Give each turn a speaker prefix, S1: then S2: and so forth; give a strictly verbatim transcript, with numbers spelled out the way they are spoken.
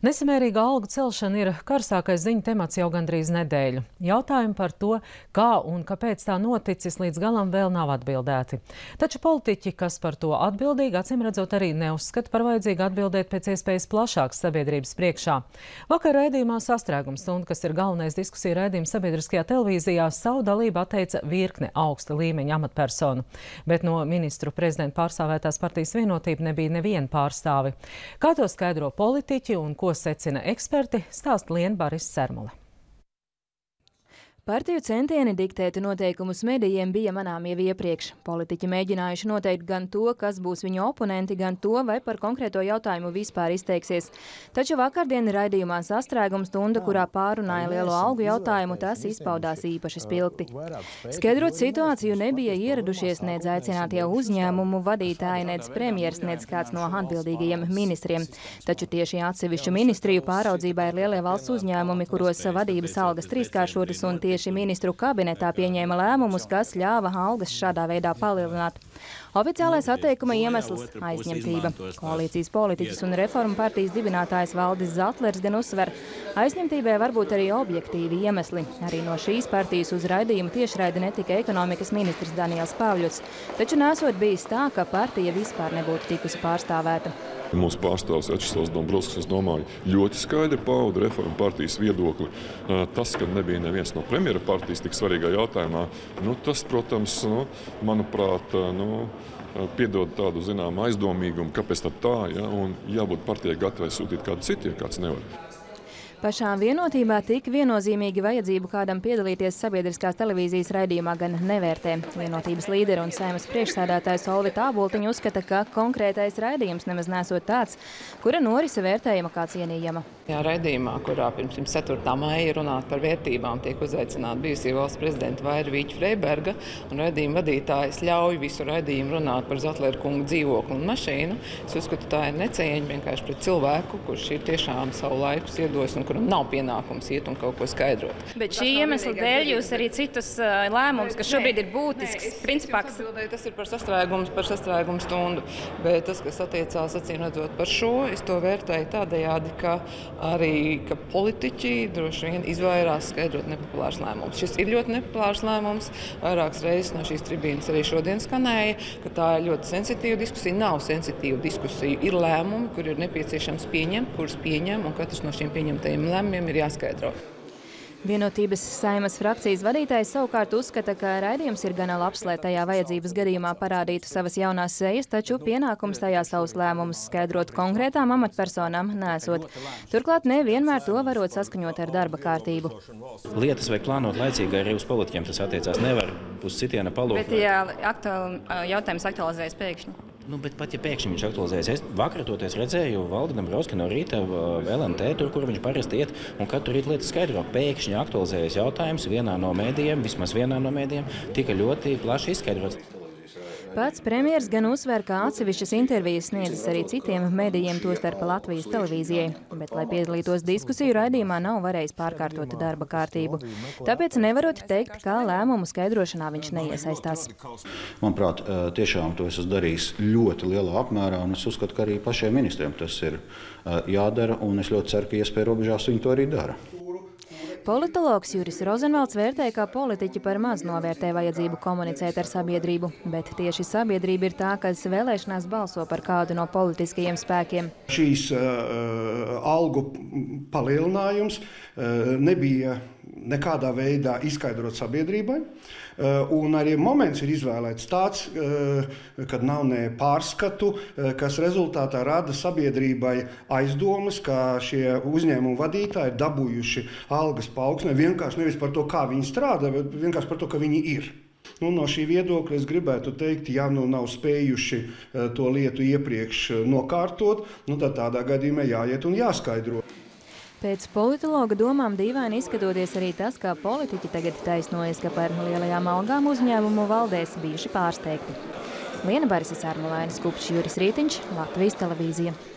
S1: Nesamērīga algu celšana ir karstākais ziņu temats jau gandrīz nedēļu. Jautājumi par to, kā un kāpēc tā noticis, līdz galam vēl nav atbildēti. Taču politiķi, kas par to atbildīgi, acīm redzot arī neuzskata par vajadzīgu atbildēt pēc iespējas plašākas sabiedrības priekšā. Vakar raidījumā Sastrēguma stunda, kas ir galvenais diskusija raidījums sabiedriskajā televīzijā, savu dalību atteica virkne augsta līmeņa amatpersonu. Bet no ministru prezidenta pārstāvētās partijas Vienotība nebija neviena pārstāvi. Kā to skaidro politiķi un ko secina eksperti, stāsta Liena Baris Sermule.
S2: Partiju centieni diktēt noteikumus medijiem bija manāmi jau iepriekš. Politiķi mēģinājuši noteikt gan to, kas būs viņu oponenti, gan to, vai par konkrēto jautājumu vispār izteiksies. Taču vakardien raidījumā Sastrēguma stunda, kurā pārunāja lielo algu jautājumu, tas izpaudās īpaši spilgti. Skaidrot situāciju nebija ieradušies nedz aicinātie uzņēmumu vadītāji, nedz premjers, nedz kāds no atbildīgajiem ministriem. Taču tieši atsevišķu ministriju pāraudzībā ir lielie valsts uzņēmumi, kuros vadības algas trīskāršotas, un tieši ministru kabinetā pieņēma lēmumus, kas ļāva algas šādā veidā palielināt. Oficiālais atteikuma iemesls – aizņemtība. Koalīcijas politiķis un reformu partijas dibinātājs Valdis Zatlers gan uzsver, aizņemtībai varbūt arī objektīvi iemesli. Arī no šīs partijas uz raidījumu tiešraidi netika ekonomikas ministrs Daniels Pavļuts, taču nesot bijis tā, ka partija vispār nebūtu tikusi pārstāvēta.
S3: Mūsu pārstāvs Vjačeslavs Dombrovskis, es domāju, ļoti skaidri pauda reformu partijas viedokli. Tas, ka nebija neviens no premjera partijas tik svarīgā jautājumā, nu, tas, protams, nu, manuprāt, nu, piedod tādu zināmu aizdomīgumu, kāpēc tad tā, ja, un jābūt partijai gatavai sūtīt kādu citu, ja kāds nevar.
S2: Pašā Vienotībā tik viennozīmīgi vajadzību kādam piedalīties sabiedriskās televīzijas raidījumā gan nevērtē. Vienotības līderi un Saeimas priekšsēdētājs Olvita Āboltiņa uzskata, ka konkrētais raidījums nemaz nesot tāds, kura norise vērtējama kā cienījama.
S4: Jā, raidījumā, kurā pirms ceturtā maija runāt par vērtībām, tiek uzaicināta bijusī valsts prezidenta Vaira Vīķa Freiberga, un raidījuma vadītājs ļauj visu raidījumu runāt par Zatleru kungu dzīvokli un mašīnu. Es uzskatu, tā ir necieņa vienkārši pret cilvēku, kurš ir tiešām savu laiku iedos un kuram nav pienākums iet un kaut ko skaidrot.
S5: Bet šī iemesla dēļ jūs arī citus lēmumus, kas šobrīd ir būtisks, principā, kas...
S4: Tas ir par sastrēgumu, par sastrēgumu stundu, bet tas, kas attiecās acīm redzot par šo, es to vērtēju tādējādi, ka arī ka politiķi droši vien izvairās skaidrot nepopulārs lēmums. Šis ir ļoti nepopulārs lēmums. Vairākas reizes no šīs tribīnas arī šodien skanēja, ka tā ir ļoti sensitīva diskusija. Nav sensitīva diskusija. Ir lēmumi, kur ir nepieciešams pieņemt, kurus pieņem, un katrs no šiem pieņemtajiem lēmumiem ir jāskaidro.
S2: Vienotības Saeimas frakcijas vadītājs savukārt uzskata, ka raidījums ir gana labs, lai tajā vajadzības gadījumā parādītu savas jaunās sejas, taču pienākums tajā savus lēmumus skaidrot konkrētām amatpersonām nesot. Turklāt nevienmēr to varot saskaņot ar darba kārtību.
S6: Lietas vajag plānot laicīgi arī uz politiķiem, tas attiecās nevar uz citiena palūku.
S5: Bet jā, aktuāli, jautājums aktualizējas pēkšņi.
S6: Nu, bet pat ja pēkšņi viņš aktualizējas, es vakar toties redzēju Valdi Dombrovski no rīta L N T, tur, kur viņš parasti iet, un katru rītu lietas skaidro. Pēkšņi aktualizējas jautājums vienā no mēdījiem, vismaz vienā no mēdījiem, tika ļoti plaši izskaidrots.
S2: Pats premjers gan uzsver, ka atsevišķas intervijas sniedzas arī citiem medijiem, tostarp Latvijas televīzijai, bet, lai piedalītos diskusiju raidījumā, nav varējis pārkārtot darba kārtību. Tāpēc nevarot teikt, ka lēmumu skaidrošanā viņš neiesaistās.
S7: Manuprāt, tiešām to esmu darījis ļoti lielā apmērā, un es uzskatu, ka arī pašiem ministriem tas ir jādara, un es ļoti ceru, ka iespēja robežās viņi to arī dara.
S2: Politologs Juris Rozenvalds vērtē, ka politiķi par maz novērtē vajadzību komunicēt ar sabiedrību, bet tieši sabiedrība ir tā, kas vēlēšanās balso par kādu no politiskajiem spēkiem.
S8: Šīs uh, algu palielinājums uh, nebija nekādā veidā izskaidrot sabiedrībai, uh, un arī moments ir izvēlēts tāds, uh, kad nav ne pārskatu, uh, kas rezultātā rada sabiedrībai aizdomas, ka šie uzņēmumu vadītāji ir dabūjuši algas paaugstināt vienkārši nevis par to, kā viņi strādā, bet vienkārši par to, ka viņi ir. Nu, no šī viedokļa es gribētu teikt, ja nu nav spējuši uh, to lietu iepriekš nokārtot, nu tad tādā gadījumā jāiet un jāskaidro.
S2: Pēc politologa domām dīvaini izskatoties arī tas, ka politiķi tagad taisnojas, ka par lielajām algām uzņēmumu valdēs bijuši pārsteigti. Liena Baris Sermule, Skupčs, Juris Rītiņš, Latvijas televīzija.